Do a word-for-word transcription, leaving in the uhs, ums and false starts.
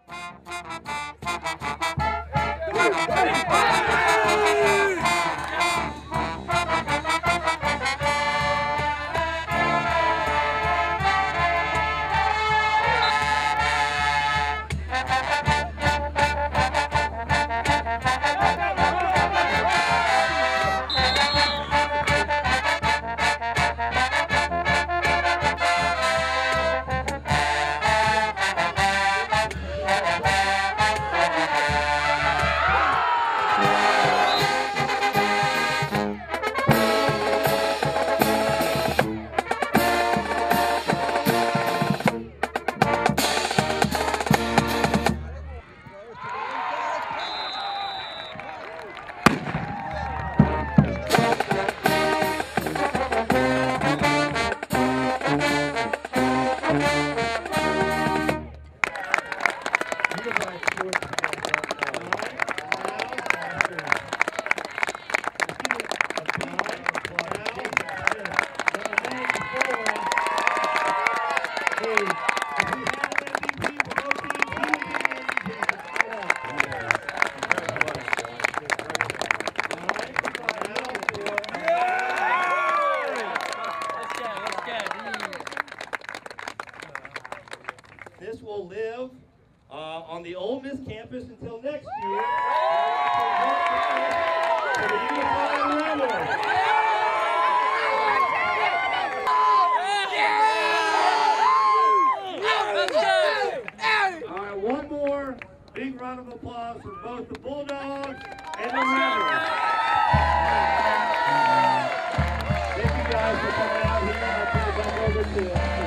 This will live uh, on the Ole Miss campus until next year. For the unified rebels. All right, one more big round of applause for both the Bulldogs and the Rebels. Thank you guys for coming out here. I'll turn it back over to